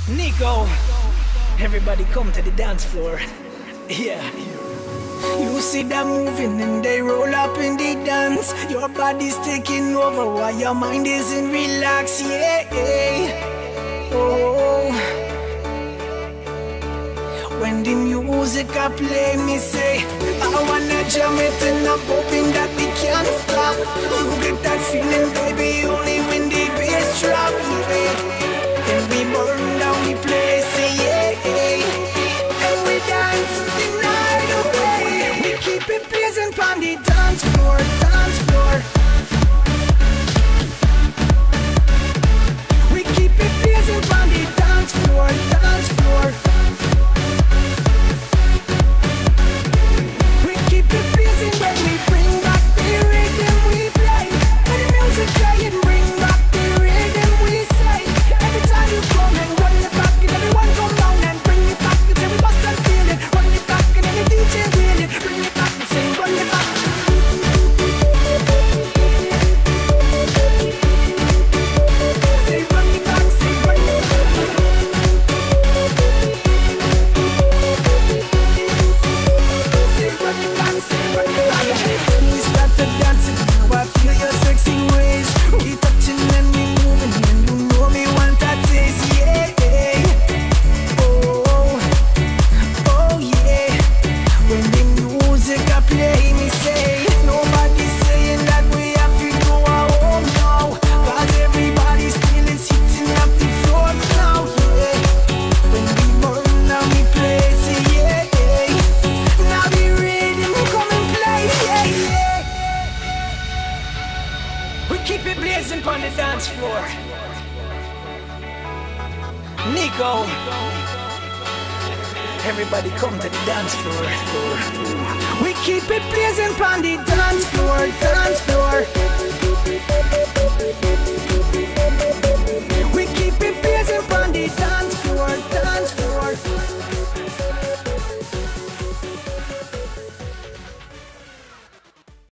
Nico, everybody come to the dance floor. Yeah. You see them moving and they roll up in the dance. Your body's taking over while your mind isn't relaxed. Yeah. Oh. When the music I play, me say I wanna jam it and I'm hoping that we can't stop. You get that feeling, baby, only when the bass drop. Yeah. And we burn down the place, yeah. And we dance the night away. We keep it blazing on the dance floor, dance floor. We keep it blazing on the dance floor, dance floor. We keep it blazing when we bring back the rhythm we play. When the music playing, bring back the rhythm we say. Every time you come and run it back, and everyone come down and bring it back. And say we must have feel it. Run it back and then the DJ wheel it. Bring it back and say run it back. Say run it back, say run it back. Say run it back, say run it back. We start to dancing, now I feel your sexy ways. We touching and we moving, and you know me want that taste, yeah. Oh, oh yeah. When the music I play, me say nobody's saying that we have to go home now, 'cause everybody still is hitting up the floor now, yeah. When we burn down we play, say yeah. Now the rhythm come and play, yeah. We keep it blazing on the dance floor. Nico, everybody come to the dance floor. We keep it blazing on the dance floor, dance floor.